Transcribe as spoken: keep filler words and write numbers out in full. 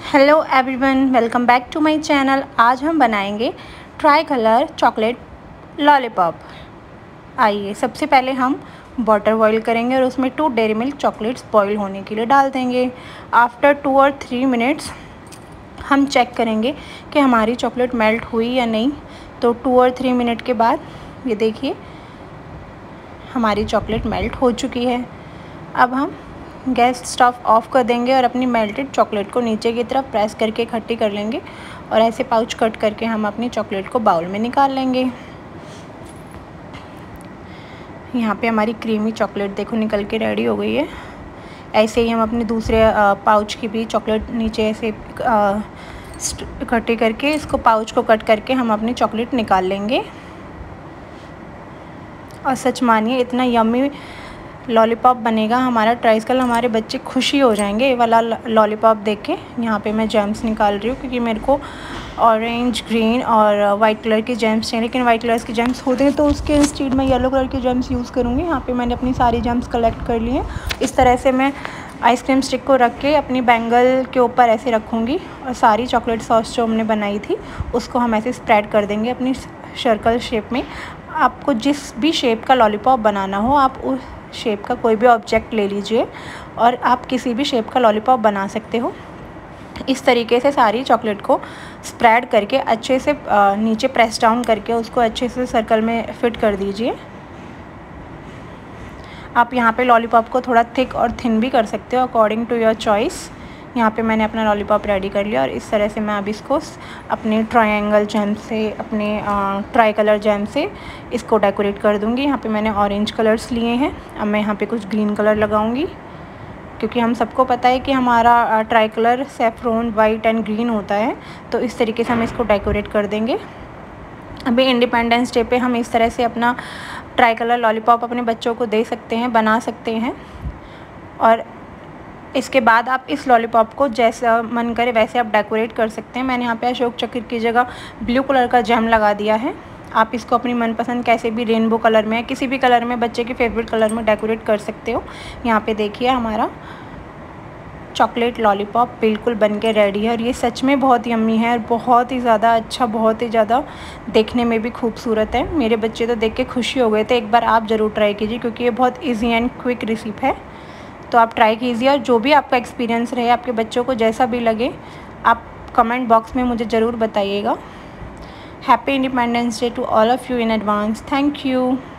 Hello everyone, welcome back to my channel. आज हम बनाएंगे ट्राई कलर चॉकलेट लॉलीपॉप। आइए, सबसे पहले हम वाटर बॉईल करेंगे और उसमें two dairy milk chocolates boil होने के लिए डाल देंगे। आफ्टर टू और थ्री मिनट्स हम चेक करेंगे कि हमारी चॉकलेट मेल्ट हुई या नहीं। तो टू और थ्री मिनट के बाद ये देखिए हमारी चॉकलेट मेल्ट हो चुकी है। अब हम गैस स्टव ऑफ कर देंगे और अपनी मेल्टेड चॉकलेट को नीचे की तरफ प्रेस करके इकट्ठी कर लेंगे और ऐसे पाउच कट करके हम अपनी चॉकलेट को बाउल में निकाल लेंगे। यहाँ पे हमारी क्रीमी चॉकलेट देखो निकल के रेडी हो गई है। ऐसे ही हम अपने दूसरे पाउच की भी चॉकलेट नीचे ऐसे इकट्ठी करके इसको पाउच को कट करके हम अपनी चॉकलेट निकाल लेंगे। और सच मानिए इतना यम्मी लॉलीपॉप बनेगा हमारा, ट्राई कल हमारे बच्चे खुशी हो जाएंगे ये वाला लॉलीपॉप देख के। यहाँ पे मैं जेम्स निकाल रही हूँ क्योंकि मेरे को ऑरेंज, ग्रीन और वाइट कलर के जेम्स चाहिए, लेकिन वाइट कलर के जेम्स होते हैं तो उसके इंस्टेड में येलो कलर के जेम्स यूज़ करूँगी। यहाँ पे मैंने अपनी सारी जेम्स कलेक्ट कर ली हैं। इस तरह से मैं आइसक्रीम स्टिक को रख के अपनी बैंगल के ऊपर ऐसे रखूँगी और सारी चॉकलेट सॉस जो हमने बनाई थी उसको हम ऐसे स्प्रेड कर देंगे अपनी सर्कल शेप में। आपको जिस भी शेप का लॉलीपॉप बनाना हो आप उस शेप का कोई भी ऑब्जेक्ट ले लीजिए और आप किसी भी शेप का लॉलीपॉप बना सकते हो। इस तरीके से सारी चॉकलेट को स्प्रेड करके अच्छे से नीचे प्रेस डाउन करके उसको अच्छे से सर्कल में फिट कर दीजिए। आप यहाँ पे लॉलीपॉप को थोड़ा थिक और थिन भी कर सकते हो अकॉर्डिंग टू योर चॉइस। यहाँ पे मैंने अपना लॉलीपॉप रेडी कर लिया और इस तरह से मैं अब इसको अपने ट्रायंगल जैम से, अपने ट्राई कलर जैम से इसको डेकोरेट कर दूँगी। यहाँ पे मैंने ऑरेंज कलर्स लिए हैं। अब मैं यहाँ पे कुछ ग्रीन कलर लगाऊँगी क्योंकि हम सबको पता है कि हमारा tricolour saffron, white and green होता है। तो इस तरीके से हम इसको डेकोरेट कर देंगे। अभी इंडिपेंडेंस डे पे हम इस तरह से अपना ट्राई कलर लॉलीपॉप अपने बच्चों को दे सकते हैं, बना सकते हैं। और इसके बाद आप इस लॉलीपॉप को जैसा मन करे वैसे आप डेकोरेट कर सकते हैं। मैंने यहाँ पे अशोक चक्र की जगह ब्लू कलर का जैम लगा दिया है। आप इसको अपनी मनपसंद कैसे भी रेनबो कलर में, किसी भी कलर में, बच्चे के फेवरेट कलर में डेकोरेट कर सकते हो। यहाँ पे देखिए हमारा चॉकलेट लॉलीपॉप बिल्कुल बन के रेडी है और ये सच में बहुत यम्मी है और बहुत ही ज़्यादा अच्छा, बहुत ही ज़्यादा देखने में भी खूबसूरत है। मेरे बच्चे तो देख के खुशी हो गए थे। एक बार आप ज़रूर ट्राई कीजिए क्योंकि ये बहुत ईजी एंड क्विक रेसिपी है। तो आप ट्राई कीजिए और जो भी आपका एक्सपीरियंस रहे, आपके बच्चों को जैसा भी लगे, आप कमेंट बॉक्स में मुझे ज़रूर बताइएगा। Happy independence day to all of you in advance. Thank you.